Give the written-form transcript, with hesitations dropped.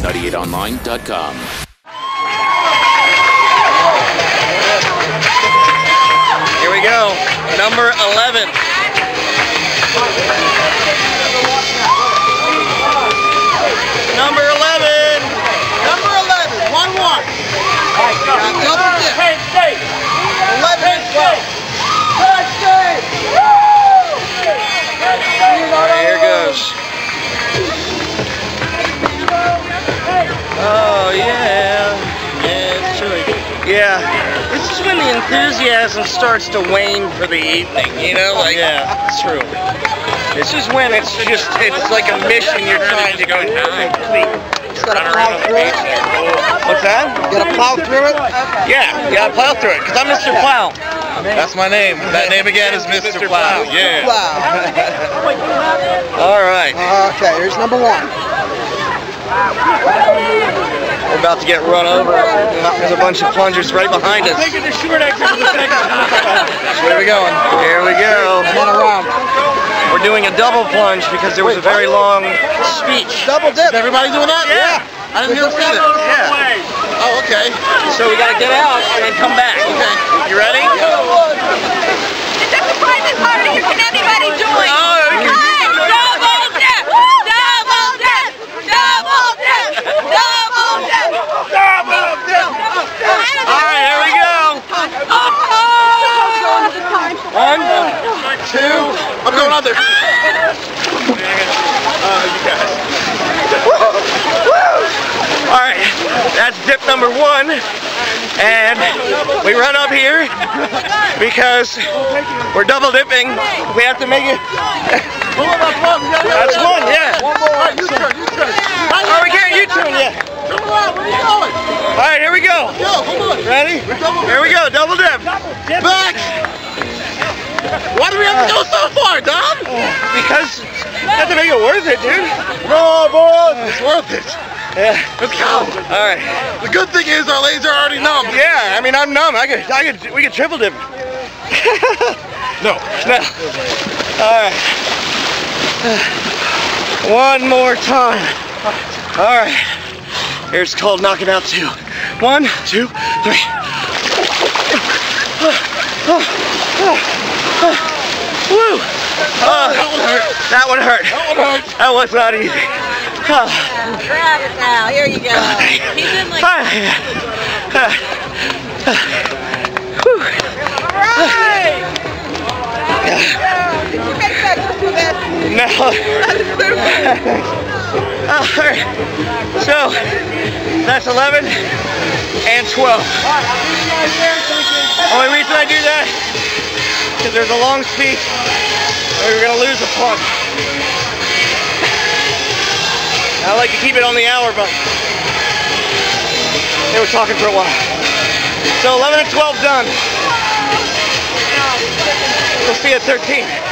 98online.com. Here we go, number 11. Number 11. Number 11, 1-1. Double dip. 11 and 12. Here goes. Oh yeah, it's chilly. Yeah, this is when the enthusiasm starts to wane for the evening. You know, like yeah, it's true. This is when it's like a mission you're trying to go complete. Gotta plow through it. What's that? You gotta plow through it? Yeah, you gotta plow through it, because I'm Mr. Plow. That's my name. That name again is Mr. Plow. Yeah. Plow. All right. Okay, here's number 1. We're about to get run over. There's a bunch of plungers right behind us. Taking the short exit for the second time. Where are we going? Here we go. And then around. We're doing a double plunge because there was a very long speech. Double dip. Is everybody doing that? Yeah. I didn't hear that. Yeah. Oh, okay. So we gotta get out and come back. Okay. You ready? It's just a private party. Can anybody join? Oh, Double dip! Double dip! Double dip! Double dip! Double dip! All right, here we go. 1, 2. I'm going under. You guys. All right, that's dip number 1, and we run up here because we're double dipping. We have to make it. That's 1, yeah. One more. All right, U-turn. Oh, we can't U-turn yet. Turn around. Where are you going? All right, here we go. Yo, come on. Ready? Here we go, double dip. Back. Why do we have to go so far, Dom? Because you have to make it worth it, dude. No, boy. It's worth it. Yeah. Let's go. All right. The good thing is our legs are already numb. Yeah, I mean, I'm numb. We could triple dip. No. No. All right. One more time. All right. Here's called knocking out 2. 1, 2, 3. Woo! That one hurt. That was not easy. Grab it now. Here you go. He's in like. Did you make that do that? No. Alright. So, that's 11 and 12. Only reason I do that is because there's a long speech and we're going to lose a plunge. I like to keep it on the hour, but they were talking for a while. So 11 and 12 done. We'll see you at 13.